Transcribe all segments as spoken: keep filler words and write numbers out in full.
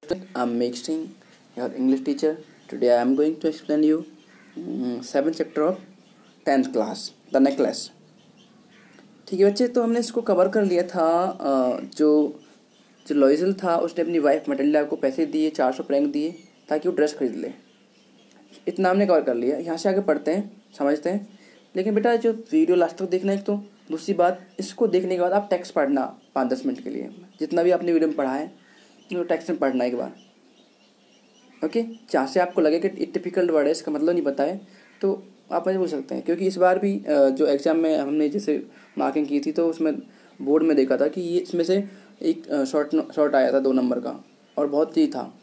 I'm Mixing, your English teacher. Today I am going to explain you um, seventh chapter of tenth class, the necklace. ठीक है बच्चे, तो हमने इसको cover कर लिया था। अ, जो जो लॉइजल था उसने अपनी वाइफ मटिल्डा को पैसे दिए, चार सौ फ्रैंक दिए ताकि वो ड्रेस खरीद ले। इतना हमने कवर कर लिया। यहाँ से आगे पढ़ते हैं, समझते हैं। लेकिन बेटा जो वीडियो लास्ट तक देखना है, तो दूसरी बात, इसको देखने के बाद आप टेक्स्ट पढ़ना पाँच दस मिनट के लिए, जितना भी आपने वीडियो में पढ़ा है तो टेक्स्ट में पढ़ना एक बार। ओके, जहाँ से आपको लगे कि टिपिकल वर्ड है, इसका मतलब नहीं पता है, तो आप मुझे पूछ सकते हैं। क्योंकि इस बार भी जो एग्ज़ाम में हमने जैसे मार्किंग की थी, तो उसमें बोर्ड में देखा था कि ये इसमें से एक शॉर्ट शॉर्ट आया था दो नंबर का, और बहुत ही था।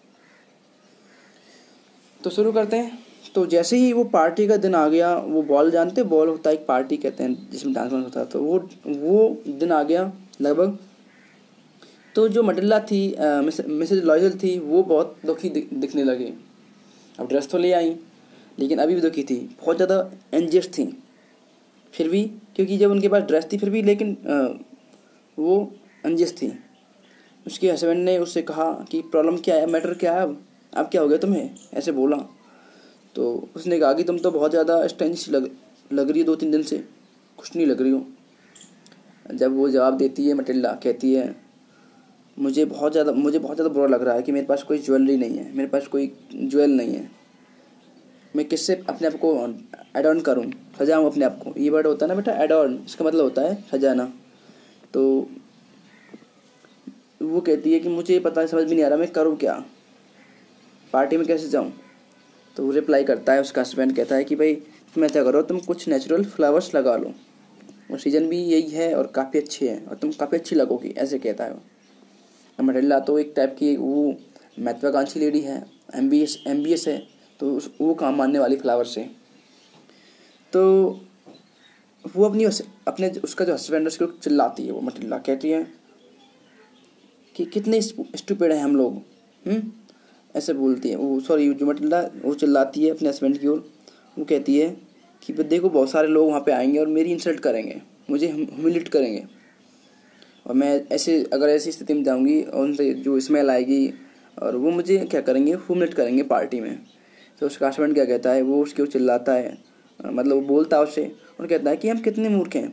तो शुरू करते हैं। तो जैसे ही वो पार्टी का दिन आ गया, वो बॉल जानते, बॉल होता है एक पार्टी कहते हैं जिसमें डांस वांस होता है, तो वो वो दिन आ गया लगभग। तो जो मटिल्डा थी, मिसेज लॉयजल थी, वो बहुत दुखी दिखने लगी। अब ड्रेस तो ले आई, लेकिन अभी भी दुखी थी, बहुत ज़्यादा एंजियस थी फिर भी, क्योंकि जब उनके पास ड्रेस थी फिर भी, लेकिन आ, वो एंजियस थी। उसके हस्बैंड ने उससे कहा कि प्रॉब्लम क्या है, मैटर क्या है, अब अब क्या हो गया तुम्हें, ऐसे बोला। तो उसने कहा कि तुम तो बहुत ज़्यादा स्ट्रेंज लग लग रही हो, दो तीन दिन से खुश नहीं लग रही हो। जब वो जवाब देती है, मटिल्डा कहती है, मुझे बहुत ज़्यादा मुझे बहुत ज़्यादा बुरा लग रहा है कि मेरे पास कोई ज्वेलरी नहीं है, मेरे पास कोई ज्वेल नहीं है। मैं किससे अपने आप को एड ऑन करूँ, सजाऊँ अपने आप को। ये वर्ड होता है ना बेटा, एड ऑन, इसका मतलब होता है सजाना। तो वो कहती है कि मुझे पता है, समझ भी नहीं आ रहा मैं करूँ क्या, पार्टी में कैसे जाऊँ। तो वो रिप्लाई करता है, उसका हस्बैंड कहता है कि भाई तुम ऐसा करो, तुम कुछ नेचुरल फ्लावर्स लगा लो, और सीजन भी यही है और काफ़ी अच्छे हैं और तुम काफ़ी अच्छी लगोगी, ऐसे कहता है वो। मटिल्डा तो एक टाइप की वो महत्वाकांक्षी लेडी है, एम्बियस एम्बियस है, तो उस वो काम मानने वाली फ्लावर से। तो वो अपनी अपने उसका जो हस्बैंड है उसको चिल्लाती है, वो मटिल्डा कहती है कि कितने स्टूपिड हैं हम लोग, हम्म ऐसे बोलती है वो। सॉरी, जो मटिल्डा वो चिल्लाती है अपने हस्बैंड की ओर। वो कहती है कि देखो बहुत सारे लोग वहाँ पे आएंगे और मेरी इंसल्ट करेंगे, मुझे ह्यूमिलेट करेंगे, और मैं ऐसे अगर ऐसी स्थिति में जाऊंगी और उनसे जो स्मेल आएगी, और वो मुझे क्या करेंगे, ह्यूमिलेट करेंगे पार्टी में। तो उसका हस्बैंड क्या कहता है, वो उसके ऊपर चिल्लाता है, मतलब वो बोलता है उससे और कहता है कि हम कितने मूर्ख हैं।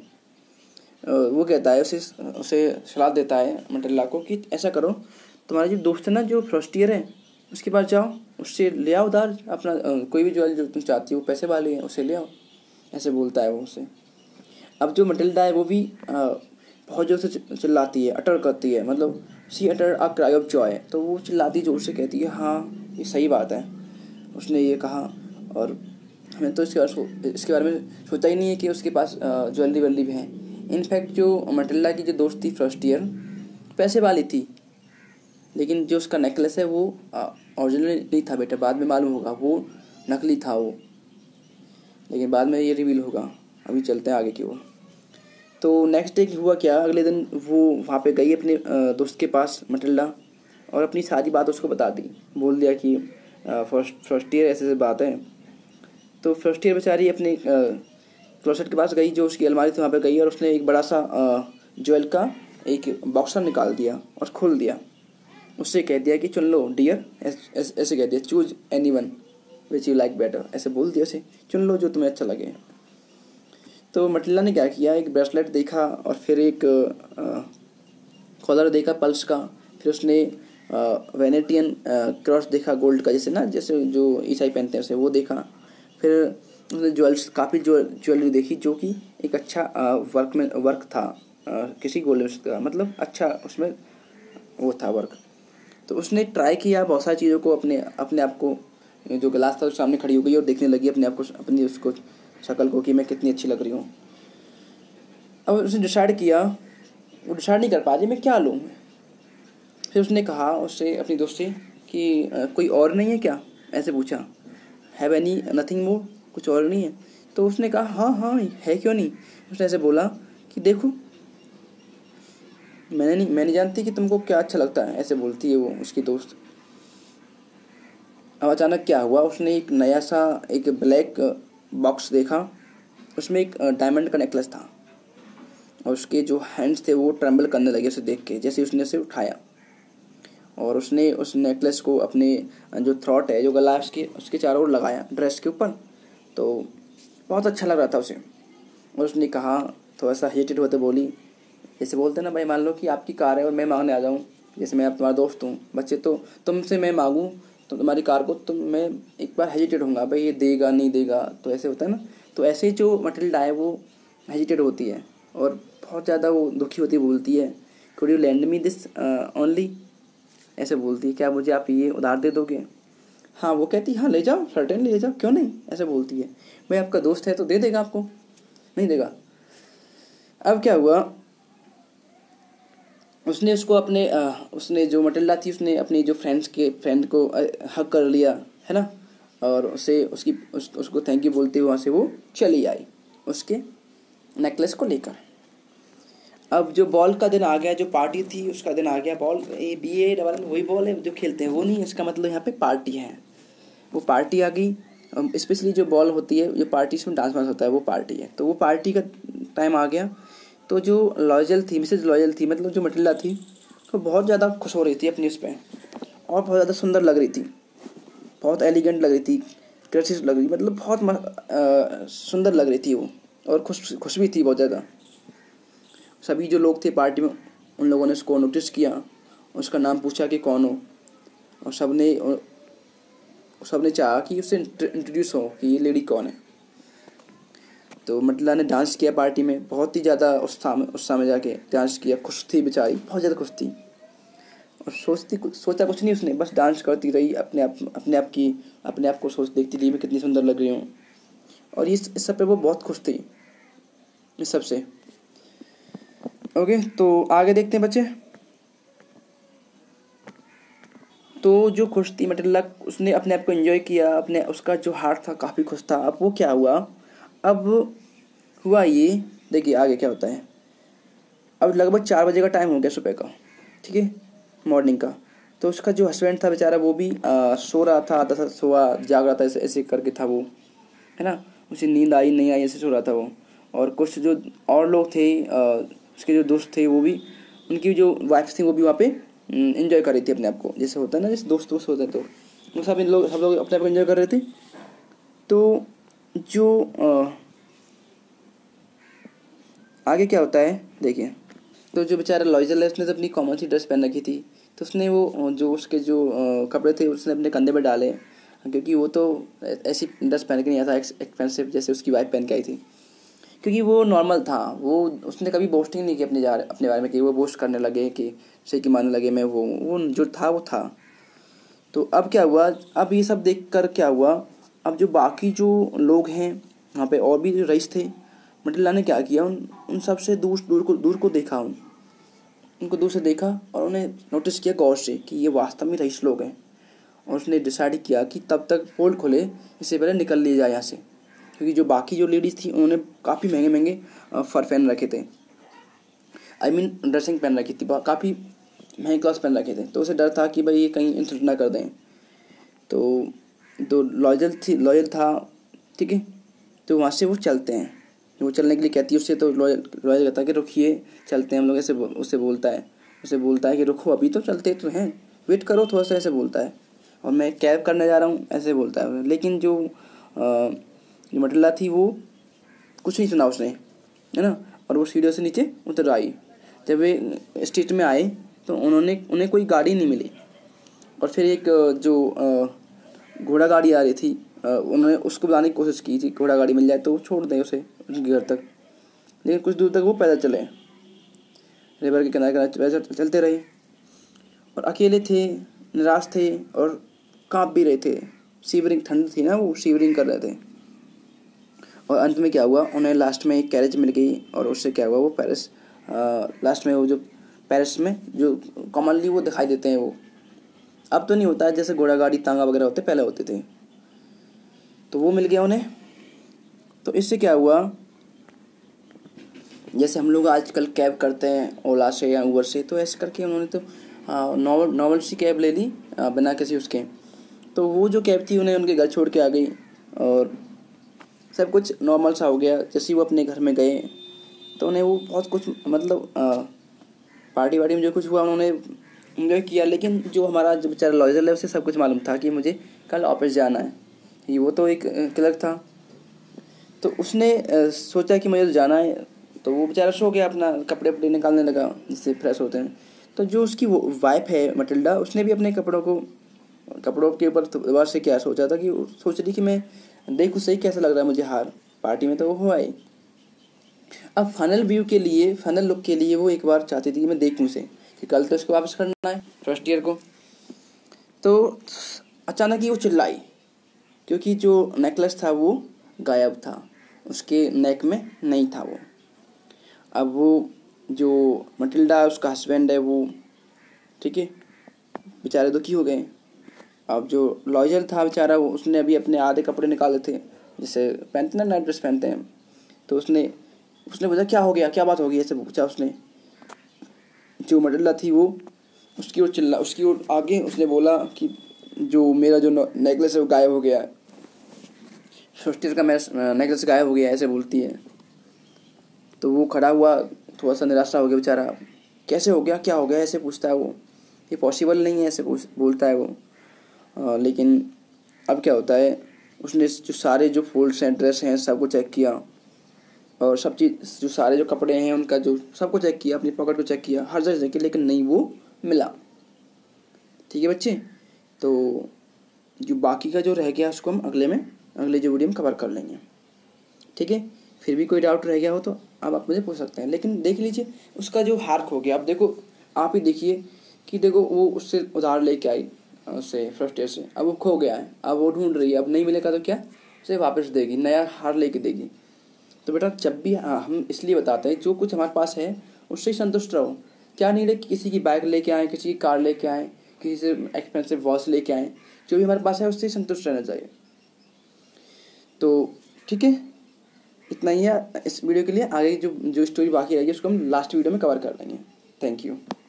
वो कहता है उसे उसे सलाह देता है मटिल्डा को कि ऐसा करो, तुम्हारा जो दोस्त है ना, जो फर्स्ट ईयर है, उसके पास जाओ, उससे ले आओ उधार अपना कोई भी ज्वेलरी जो तुम चाहती हो, पैसे वाली है, उससे ले आओ, ऐसे बोलता है वो उससे। अब जो मटिल्डा है वो भी बहुत जोर से चिल्लाती है, अटर करती है, मतलब see utter a cry of joy. तो वो चिल्लाती जोर से कहती है, हाँ ये सही बात है, उसने ये कहा, और हमें तो इसके बारे इसके बारे में सोचा ही नहीं है कि उसके पास ज्वेलरी वेलरी भी है। इनफैक्ट जो मटिल्डा की जो दोस्त थी फर्स्ट ईयर, पैसे वाली थी, लेकिन जो उसका नेकलेस है वो ओरिजिनल नहीं था बेटा, बाद में मालूम होगा वो नकली था वो, लेकिन बाद में ये रिवील होगा। अभी चलते हैं आगे की ओर। तो नेक्स्ट डे हुआ क्या, अगले दिन वो वहाँ पे गई अपने दोस्त के पास मटिल्डा, और अपनी सारी बात उसको बता दी, बोल दिया कि फर्स्ट फर्स्ट ईयर ऐसे ऐसे बात है। तो फर्स्ट ईयर बेचारी अपने क्लोसेट के पास गई, जो उसकी अलमारी थी वहाँ पे गई, और उसने एक बड़ा सा ज्वेल का एक बॉक्सर निकाल दिया और खोल दिया। उससे कह दिया कि चुन लो डियर, ऐसे कह दिया, choose any one which you like better, ऐसे बोल दिया उसे, चुन लो जो तुम्हें अच्छा लगे। तो मटिल्डा ने क्या किया, एक ब्रेसलेट देखा, और फिर एक कॉलर देखा पल्स का, फिर उसने वेनेटियन क्रॉस देखा गोल्ड का, जैसे ना जैसे जो ईसाई पहनते हैं उसे, वो देखा। फिर उसने ज्वेल्स काफ़ी ज्वेलरी देखी, जो कि एक अच्छा वर्क में वर्क था, आ, किसी गोल्ड का, मतलब अच्छा उसमें वो था वर्क। तो उसने ट्राई किया बहुत सारी चीज़ों को, अपने अपने आप को, जो गिलास था उसके सामने खड़ी हो गई और देखने लगी अपने आप को, अपनी उसको शक्ल को, कि मैं कितनी अच्छी लग रही हूँ। अब उसने डिसाइड किया, वो डिसाइड नहीं कर पा रही मैं क्या लूँ। फिर उसने कहा उससे, अपनी दोस्त से, कि कोई और नहीं है क्या, ऐसे पूछा, हैव एनी नथिंग मोर, कुछ और नहीं है। तो उसने कहा हाँ हाँ है, क्यों नहीं। उसने ऐसे बोला कि देखो, मैंने नहीं मैं नहीं जानती कि तुमको क्या अच्छा लगता है, ऐसे बोलती है वो उसकी दोस्त। अब अचानक क्या हुआ, उसने एक नया सा एक ब्लैक बॉक्स देखा, उसमें एक डायमंड का नेकलेस था, और उसके जो हैंड्स थे वो ट्रेम्बल करने लगे उसे देख के, जैसे उसने उसे उठाया। और उसने उस नेकलेस को अपने जो थ्रॉट है, जो गला है उसके उसके चारों ओर लगाया ड्रेस के ऊपर। तो बहुत अच्छा लग रहा था उसे। और उसने कहा, थोड़ा सा हेजिटेट होते बोली, जैसे बोलते हैं ना भाई, मान लो कि आपकी कार है और मैं मांगने आ जाऊँ, जैसे मैं अब तुम्हारा दोस्त हूँ बच्चे, तो तुमसे मैं मांगूँ तो तुम्हारी कार को, तो मैं एक बार हेजिटेट होऊंगा भाई, ये देगा नहीं देगा, तो ऐसे होता है ना। तो ऐसे ही जो मटिल्डा है वो हेजिटेट होती है और बहुत ज़्यादा वो दुखी होती, बोलती है, could you lend me this only, ऐसे बोलती है, क्या मुझे आप ये उधार दे दोगे? हाँ, वो कहती है हाँ ले जाओ, सर्टेनली ले जाओ, क्यों नहीं, ऐसे बोलती है। भाई आपका दोस्त है तो दे देगा आपको, नहीं देगा। अब क्या हुआ, उसने उसको अपने आ, उसने जो मटिल्डा थी उसने अपनी जो फ्रेंड्स के फ्रेंड को हक कर लिया है ना, और उसे उसकी उस, उसको थैंक यू बोलते हुए वहाँ से वो चली आई उसके नेकलेस को लेकर। अब जो बॉल का दिन आ गया, जो पार्टी थी उसका दिन आ गया। Ball A B A double वही बॉल है जो खेलते हैं वो नहीं, इसका मतलब यहाँ पे पार्टी है, वो पार्टी आ गई। स्पेशली जो बॉल होती है, जो पार्टी में डांस वांस होता है वो पार्टी है, तो वो पार्टी का टाइम आ गया। तो जो लॉयजल थी, मिसेज लॉयजल थी, मतलब जो मटिल्डा थी, तो बहुत ज़्यादा खुश हो रही थी अपनी उस पर, और बहुत ज़्यादा सुंदर लग रही थी, बहुत एलिगेंट लग रही थी, ग्रेसियस लग रही, मतलब बहुत आ, सुंदर लग रही थी वो, और खुश खुश भी थी बहुत ज़्यादा। सभी जो लोग थे पार्टी में, उन लोगों ने उसको नोटिस किया, उसका नाम पूछा कि कौन हो, और सब ने सब ने चाहा कि उससे इंट्रोड्यूस हो कि ये लेडी कौन है। तो मटिल्डा ने डांस किया पार्टी में, बहुत ही ज़्यादा उत्साह में उत्साह में जाके डांस किया, खुश थी बेचारी, बहुत ज़्यादा खुश थी, और सोचती सोचा कुछ नहीं उसने, बस डांस करती रही, अपने आप अपने आप की अपने आप को सोच देखती रही मैं कितनी सुंदर लग रही हूँ, और इस इस सब पे वो बहुत खुश थी, इस सब से। ओके, तो आगे देखते हैं बच्चे। तो जो खुश थी मटिल्डा, उसने अपने आप को एंजॉय किया, अपने उसका जो हार्ट था काफ़ी खुश था। अब वो क्या हुआ, अब हुआ ये, देखिए आगे क्या होता है। अब लगभग चार बजे का टाइम हो गया सुबह का, ठीक है, मॉर्निंग का। तो उसका जो हस्बैंड था बेचारा, वो भी आ, सो रहा था, आधा सा सोआ जाग रहा था, ऐसे ऐसे करके था वो, है ना, उसे नींद आई नहीं आई ऐसे सो रहा था वो। और कुछ जो और लोग थे, आ, उसके जो दोस्त थे, वो भी, उनकी जो वाइफ थी वो भी वहाँ पे एंजॉय कर रही थी अपने आप को, जैसे होता है ना, जैसे दोस्त दोस्त होते हैं, तो वो सब इन लोग सब लोग अपने आप को एंजॉय कर रहे थे। तो जो आ, आगे क्या होता है देखिए। तो जो बेचारा लॉयजल है, उसने तो अपनी कॉमन सी ड्रेस पहन रखी थी, तो उसने वो जो उसके जो कपड़े थे उसने अपने कंधे पर डाले, क्योंकि वो तो ऐसी ड्रेस पहन के नहीं आया था एक्सपेंसिव जैसे उसकी वाइफ पहन के आई थी, क्योंकि वो नॉर्मल था। वो उसने कभी बोस्टिंग नहीं की अपने जा अपने बारे में, कि वो बोस्ट करने लगे कि सही कि मानने लगे मैं वो वो जो था वो था। तो अब क्या हुआ, अब ये सब देख कर क्या हुआ, अब जो बाकी जो लोग हैं वहाँ पे, और भी जो रईस थे, मटिल्डा ने क्या किया, उन उन सब से दूर दूर को दूर को देखा, उन उनको दूर से देखा, और उन्हें नोटिस किया गौर से कि ये वास्तव में रईस लोग हैं। और उसने डिसाइड किया कि तब तक पोल खोले, इससे पहले निकल लिया जाए यहाँ से, क्योंकि जो बाकी जो लेडीज़ थी उन्होंने काफ़ी महंगे महंगे फर पहन रखे थे, आई मीन ड्रेसिंग पहन रखी थी, काफ़ी महंगे क्लॉथ्स पहन रखे थे। तो उसे डर था कि भाई ये कहीं इंसल्ट ना कर दें। तो तो लॉयल थी लॉयल था, ठीक है, तो वहाँ से वो चलते हैं, वो चलने के लिए कहती है उससे, तो लॉयल लॉयल कहता है कि रुकिए चलते हैं हम लोग, ऐसे उससे बोलता है उसे बोलता है कि रुको अभी तो चलते तो हैं, वेट करो थोड़ा सा, ऐसे बोलता है, और मैं कैब करने जा रहा हूँ ऐसे बोलता है। लेकिन जो जो मटिल्डा थी वो कुछ नहीं सुना उसने, है ना, और वो सीढ़ियों से नीचे उतर आई। जब वे स्ट्रीट में आए तो उन्होंने उन्हें कोई गाड़ी नहीं मिली, और फिर एक जो घोड़ा गाड़ी आ रही थी, उन्होंने उसको बुलाने की कोशिश की थी, घोड़ा गाड़ी मिल जाए तो छोड़ दें उसे उनके घर तक, लेकिन कुछ दूर तक वो पैदल चले, रिवर के किनारे किनारे पैदल चलते रहे, और अकेले थे, निराश थे, और काँप भी रहे थे, शिवरिंग, ठंड थी ना, वो शिवरिंग कर रहे थे। और अंत में क्या हुआ, उन्हें लास्ट में एक कैरेज मिल गई, और उससे क्या हुआ, वो पेरिस लास्ट में वो जो पेरिस में जो कॉमनली वो दिखाई देते हैं, वो अब तो नहीं होता है, जैसे घोड़ा गाड़ी तांगा वगैरह होते पहले होते थे, तो वो मिल गया उन्हें। तो इससे क्या हुआ, जैसे हम लोग आजकल कैब करते हैं ओला से या उबर से, तो ऐसे करके उन्होंने तो नॉर्मल नॉर्मल सी कैब ले ली बिना किसी उसके। तो वो जो कैब थी उन्हें उनके घर छोड़ के आ गई, और सब कुछ नॉर्मल सा हो गया। जैसे ही वो अपने घर में गए तो उन्हें वो बहुत कुछ, मतलब आ, पार्टी वार्टी में जो कुछ हुआ उन्होंने एंजॉय किया। लेकिन जो हमारा जो बेचारा लॉयल है उसे सब कुछ मालूम था कि मुझे कल ऑफिस जाना है, ये वो तो एक क्लर्क था। तो उसने सोचा कि मुझे तो जाना है, तो वो बेचारा सो गया, अपना कपड़े वपड़े निकालने लगा जिससे फ्रेश होते हैं। तो जो उसकी वो वाइफ है मटिल्डा, उसने भी अपने कपड़ों को कपड़ों के ऊपर दोबारा से क्या सोचा था कि सोच रही कि मैं देखूँ सही कैसा लग रहा है मुझे हार, पार्टी में तो वो हो आई। अब फाइनल व्यू के लिए, फाइनल लुक के लिए वो एक बार चाहती थी कि मैं देखूँ उसे, कि कल तो इसको वापस करना है फर्स्ट ईयर को। तो अचानक ही वो चिल्लाई, क्योंकि जो नेकलेस था वो गायब था, उसके नेक में नहीं था वो। अब वो जो मटिल्डा उसका हस्बैंड है वो, ठीक है, बेचारे दुखी हो गए। अब जो लॉयल था बेचारा, वो उसने अभी अपने आधे कपड़े निकाले थे, जैसे पहनते ना, नाइट ड्रेस पहनते हैं। तो उसने उसने पूछा क्या हो गया, क्या बात हो गई, ऐसे पूछा उसने। जो मटिल्डा थी वो उसकी ओर चिल्ला उसकी ओर आगे उसने बोला कि जो मेरा जो नेकलेस है वो गायब हो गया है, फर्स्ट ईयर का मेरा नेकलेस गायब हो गया है, ऐसे बोलती है। तो वो खड़ा हुआ, थोड़ा सा निराशा हो गया बेचारा, कैसे हो गया, क्या हो गया, ऐसे पूछता है वो, ये पॉसिबल नहीं है, ऐसे बोलता है वो। आ, लेकिन अब क्या होता है, उसने जो सारे जो फोल्ड्स हैं, ड्रेस हैं, सबको चेक किया, और सब चीज़ जो सारे जो कपड़े हैं उनका जो सबको चेक किया, अपनी पॉकेट को चेक किया, हर जगह चेक किया, लेकिन नहीं वो मिला। ठीक है बच्चे, तो जो बाकी का जो रह गया उसको हम अगले में अगले जो वीडियो में कवर कर लेंगे। ठीक है, फिर भी कोई डाउट रह गया हो तो अब आप मुझे पूछ सकते हैं। लेकिन देख लीजिए उसका जो हार खो गया। अब देखो, आप ही देखिए कि देखो वो उससे उधार लेके आई उससे फर्स्ट ईयर से, अब वो खो गया है, अब वो ढूंढ रही है, अब नहीं मिलेगा तो क्या उसे वापस देगी, नया हार लेके देगी। तो बेटा जब भी हम इसलिए बताते हैं जो कुछ हमारे पास है उससे ही संतुष्ट रहो। क्या नहीं है कि किसी की बाइक लेके आए, किसी की कार लेके आए, किसी से एक्सपेंसिव वॉच लेके आए, जो भी हमारे पास है उससे ही संतुष्ट रहना चाहिए। तो ठीक है, इतना ही है इस वीडियो के लिए। आगे जो जो स्टोरी बाकी रहेगी उसको हम लास्ट वीडियो में कवर कर लेंगे। Thank you.